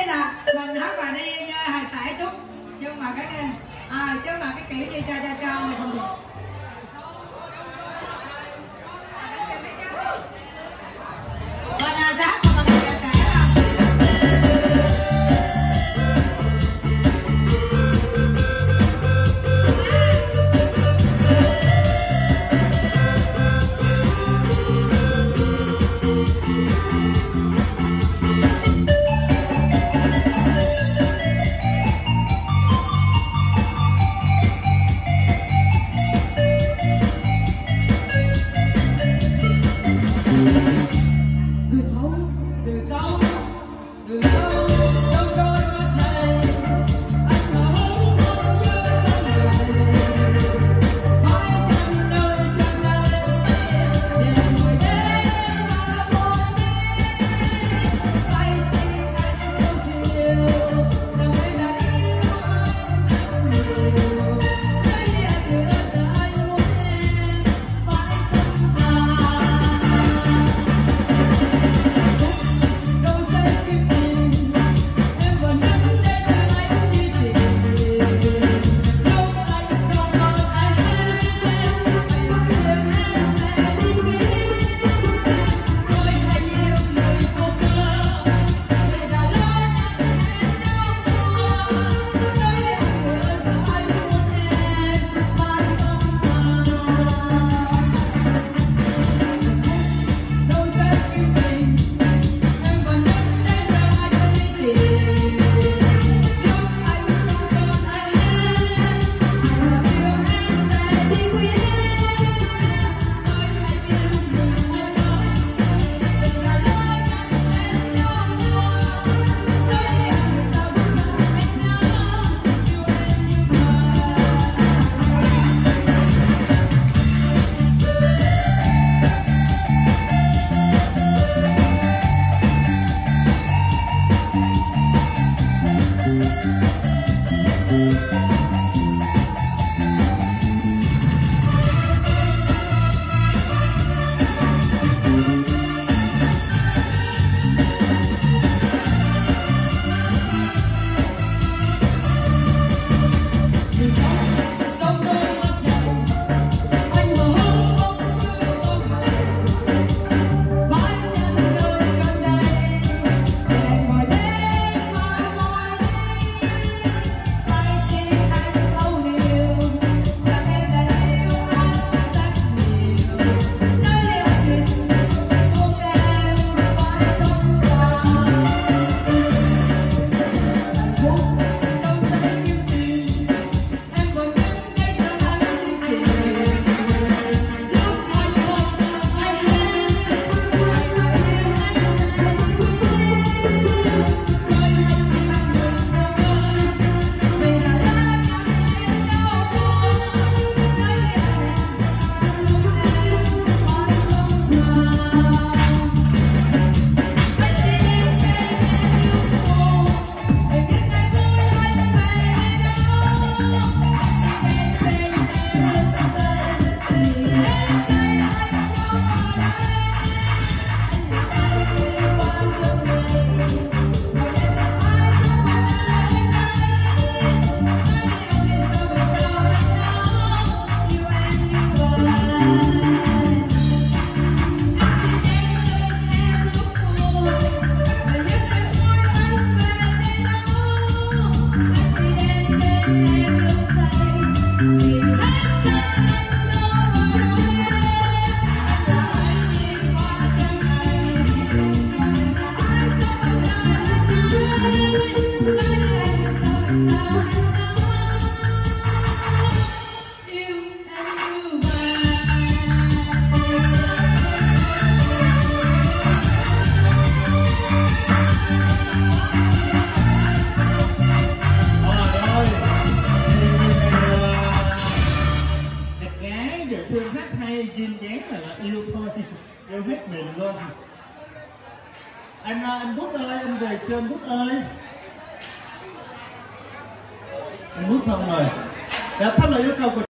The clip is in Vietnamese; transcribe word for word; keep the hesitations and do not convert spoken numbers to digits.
là mình hát bài đi hài tải chút, nhưng mà cái à chứ mà cái kiểu như cha cha cha thì không được. Bên à, giá mà mình trẻ trẻ yêu hết mình luôn. Anh anh Bút ơi, anh về chưa anh Bút ơi? Anh Bút không rồi. Dạ, thăm lời yêu cầu của